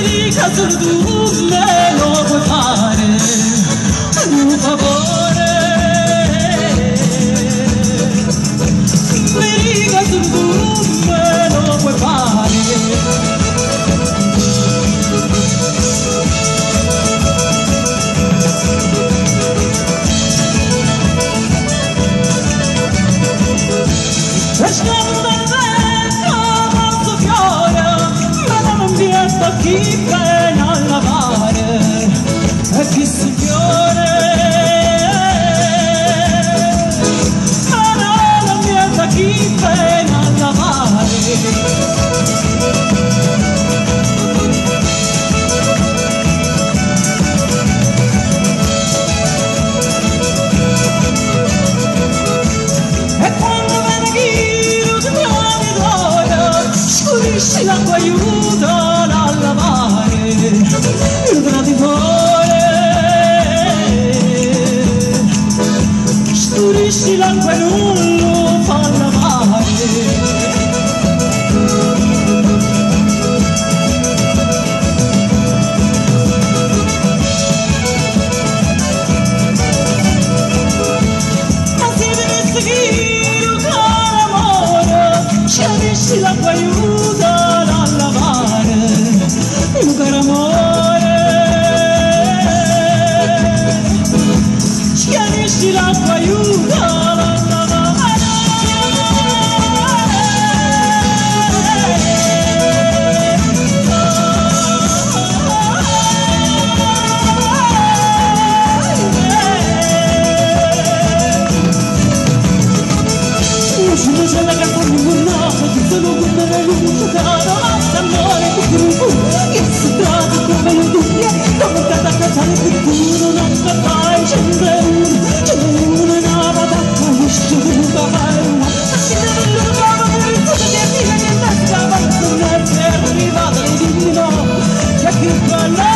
caso tu me lo puoi fare, un favore. Mi caso tu me lo puoi fare. Chi viene a lavare e chi signore farà la mierda chi viene a lavare. E quando viene chi lo trovi d'ora, scurisci l'acqua aiuta a lavare il traditore, scurisci l'acqua e non lo fa lavare. Ma se venisse chi lo fa l'amore, scurisci l'acqua e aiuta a lavare il caro amore, schiarisci l'acqua aiuta a lavare. Non c'è la carta nemmeno, ti sono guarda la luce cara, amore tu gruppo, che si trova come lo dubbia, come cada cacciare per tu non capai, ce n'è uno una batacca, io sto fare una, ma si deve lungare per il tutto che vive che nascava, non è arrivata e dimmi no, che chi fa la